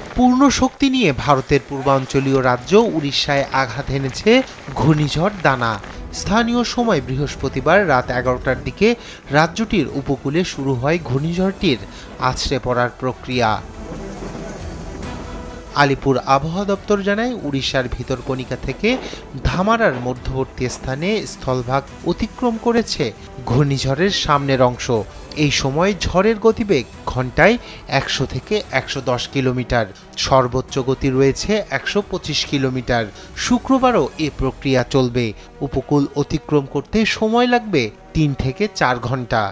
পূর্ণ শক্তি নিয়ে ভারতের পূর্বাঞ্চলীয় রাজ্য উড়িষ্যায় আঘাত এনেছে ঘূর্ণিঝড় দানা। স্থানীয় সময় বৃহস্পতিবার রাত 11টার দিকে রাজ্যটির উপকূলে শুরু হয় ঘূর্ণিঝড়টির আছড়ে পড়ার প্রক্রিয়া। আলিপুর আবহাওয়া দপ্তর জানায়, উড়িষ্যার ভিতরকণিকা থেকে ধামারার মধ্যবর্তী স্থানে স্থলভাগ অতিক্রম করেছে ঘূর্ণিঝড়ের সামনের অংশ। এই সময় ঝড়ের গতিবেগ ঘন্টায় 100 থেকে 110 কিলোমিটার, সর্বোচ্চ গতি রয়েছে 125 কিলোমিটার। শুক্রবারও এ প্রক্রিয়া চলবে। উপকূল অতিক্রম করতে সময় লাগবে 3 থেকে 4 ঘন্টা।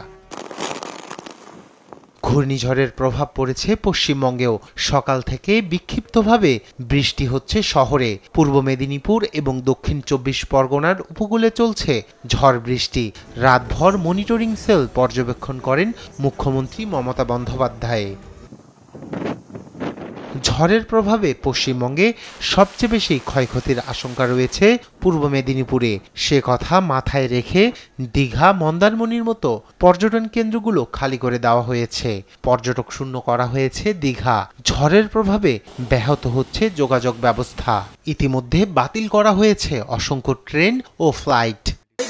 ঘূর্ণিঝড়ের প্রভাব পড়েছে পশ্চিমবঙ্গেও। সকাল থেকে বিক্ষিপ্তভাবে বৃষ্টি হচ্ছে শহরে। পূর্ব মেদিনীপুর এবং দক্ষিণ 24 পরগনার উপকূলে চলছে ঝড় বৃষ্টি। রাতভর মনিটরিং সেল পর্যবেক্ষণ করেন মুখ্যমন্ত্রী মমতা বন্দ্যোপাধ্যায়। ঝড়ের প্রভাবে পশ্চিমবঙ্গে সবচেয়ে বেশি ক্ষয়ক্ষতির আশঙ্কা রয়েছে পূর্ব মেদিনীপুরে। সে কথা মাথায় রেখে দীঘা, মন্দারমণির মতো পর্যটন কেন্দ্রগুলো খালি করে দেওয়া হয়েছে। পর্যটক শূন্য করা হয়েছে দীঘা। ঝড়ের প্রভাবে ব্যাহত হচ্ছে যোগাযোগ ব্যবস্থা। ইতিমধ্যে বাতিল করা হয়েছে অসংখ্য ট্রেন ও ফ্লাইট।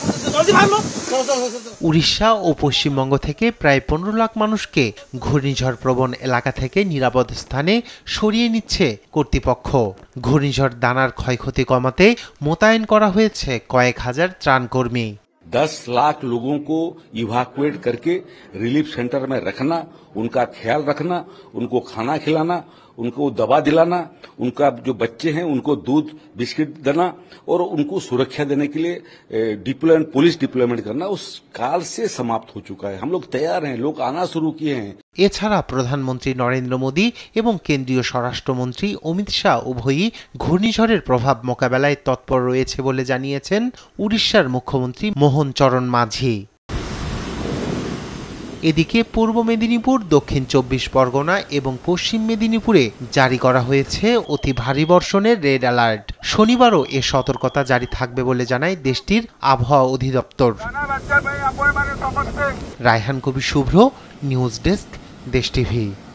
উড়িষ্যা ও পশ্চিমবঙ্গ থেকে প্রায় 15 লাখ মানুষকে ঘূর্ণিঝড় প্রবণ এলাকা থেকে নিরাপদ স্থানে সরিয়ে নিচ্ছে কর্তৃপক্ষ। ঘূর্ণিঝড় দানার ক্ষয়ক্ষতি কমাতে মোতায়েন করা হয়েছে কয়েক হাজার ত্রাণকর্মী। 10 लाख लोगों को इवैक्यूएट करके रिलीफ सेंटर में रखना, उनका ख्याल रखना, उनको खाना खिलाना, उनको दवा दिलाना, उनका जो बच्चे हैं उनको दूध बिस्किट देना और उनको सुरक्षा देने के लिए पुलिस डिप्लॉयमेंट करना उस काल से समाप्त हो चुका है। हम लोग तैयार हैं, लोग आना शुरू किए हैं। এছাড়া প্রধানমন্ত্রী নরেন্দ্র মোদী এবং কেন্দ্রীয় স্বরাষ্ট্রমন্ত্রী অমিত শাহ উভয়ই ঘূর্ণিঝড়ের প্রভাব মোকাবেলায় তৎপর রয়েছে বলে জানিয়েছেন উড়িষ্যার মুখ্যমন্ত্রী মোহন চরণ মাঝি। এদিকে পূর্ব মেদিনীপুর, দক্ষিণ 24 পরগনা এবং পশ্চিম মেদিনীপুরে জারি করা হয়েছে অতি ভারী বর্ষণের রেড অ্যালার্ট। শনিবারও এ সতর্কতা জারি থাকবে বলে জানায় দেশটির আবহাওয়া অধিদপ্তর। Raihan Kabir Shubhra, news desk, Desh TV.